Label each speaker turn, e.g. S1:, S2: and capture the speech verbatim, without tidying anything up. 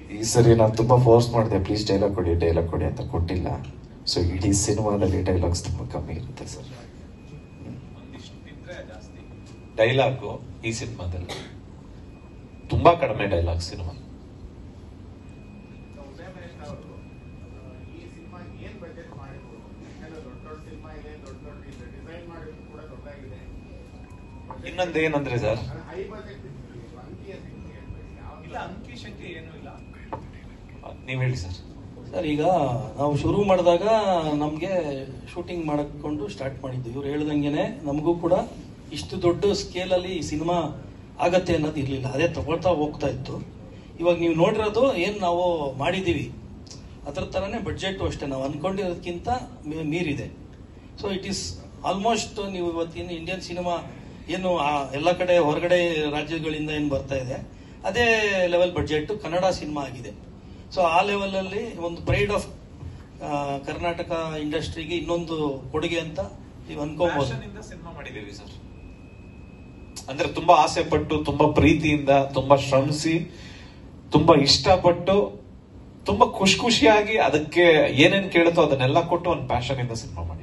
S1: ಈ ಸರಿ ನಾನು ತುಂಬಾ ಫೋರ್ಸ್ ಮಾಡಿದೆ, ಪ್ಲೀಸ್ ಡೈಲಾಗ್ ಕೊಡಿ ಡೈಲಾಗ್ ಕೊಡಿ ಅಂತ, ಕೊಟ್ಟಿಲ್ಲ. ಸೊ ಇಡೀ ಸಿನಿಮಾದಲ್ಲಿ ಡೈಲಾಗ್ಸ್ ತುಂಬಾ ಕಮ್ಮಿ ಇರುತ್ತೆ ಸರ್.
S2: ಡೈಲಾಗು ಈ ಸಿನಿಮಾದಲ್ಲಿ ತುಂಬಾ ಕಡಿಮೆ ಡೈಲಾಗ್ ಸಿನಿಮಾ. ಇನ್ನೊಂದು ಏನಂದ್ರೆ ಸರ್, ನೀವ್ ಹೇಳಿ ಸರ್.
S3: ಸರ್ ಈಗ ನಾವು ಶುರು ಮಾಡಿದಾಗ ನಮಗೆ ಶೂಟಿಂಗ್ ಮಾಡಿಕೊಂಡು ಸ್ಟಾರ್ಟ್ ಮಾಡಿದ್ದು, ಇವ್ರು ಹೇಳ್ದಂಗೆನೆ ನಮಗೂ ಕೂಡ ಇಷ್ಟು ದೊಡ್ಡ ಸ್ಕೇಲಲ್ಲಿ ಈ ಸಿನಿಮಾ ಆಗತ್ತೆ ಅನ್ನೋದು ಇರಲಿಲ್ಲ, ಅದೇ ತಗೊಳ್ತಾ ಹೋಗ್ತಾ ಇತ್ತು. ಇವಾಗ ನೀವು ನೋಡಿರೋದು ಏನು ನಾವು ಮಾಡಿದ್ದೀವಿ ಅದರ ಥರನೇ ಬಡ್ಜೆಟು ಅಷ್ಟೇ, ನಾವು ಅಂದ್ಕೊಂಡಿರೋದಕ್ಕಿಂತ ಮೀರಿದೆ. ಸೊ ಇಟ್ ಈಸ್ ಆಲ್ಮೋಸ್ಟ್ ನೀವು ಇವತ್ತಿನ ಇಂಡಿಯನ್ ಸಿನಿಮಾ ಏನು ಎಲ್ಲ ಕಡೆ ಹೊರಗಡೆ ರಾಜ್ಯಗಳಿಂದ ಏನು ಬರ್ತಾ ಇದೆ ಅದೇ ಲೆವೆಲ್ ಬಡ್ಜೆಟ್ ಕನ್ನಡ ಸಿನಿಮಾ ಆಗಿದೆ. ಸೊ ಆ ಲೆವೆಲಲ್ಲಿ ಒಂದು ಪ್ರೈಡ್ ಆಫ್ ಕರ್ನಾಟಕ ಇಂಡಸ್ಟ್ರಿಗೆ ಇನ್ನೊಂದು ಕೊಡುಗೆ ಅಂತ ನೀವು ಅನ್ಕೋಬಹುದು.
S2: ಸಿನಿಮಾ ಮಾಡಿದ್ದೀವಿ ಸರ್, ಅಂದ್ರೆ ತುಂಬಾ ಆಸೆ ಪಟ್ಟು, ತುಂಬಾ ಪ್ರೀತಿಯಿಂದ, ತುಂಬಾ ಶ್ರಮಿಸಿ, ತುಂಬಾ ಇಷ್ಟಪಟ್ಟು, ತುಂಬಾ ಖುಷಿ ಖುಷಿಯಾಗಿ ಅದಕ್ಕೆ ಏನೇನ್ ಕೇಳುತ್ತೋ ಅದನ್ನೆಲ್ಲ ಕೊಟ್ಟು ಒಂದು ಪ್ಯಾಷನ್ ಇಂದ ಸಿನಿಮಾ ಮಾಡಿ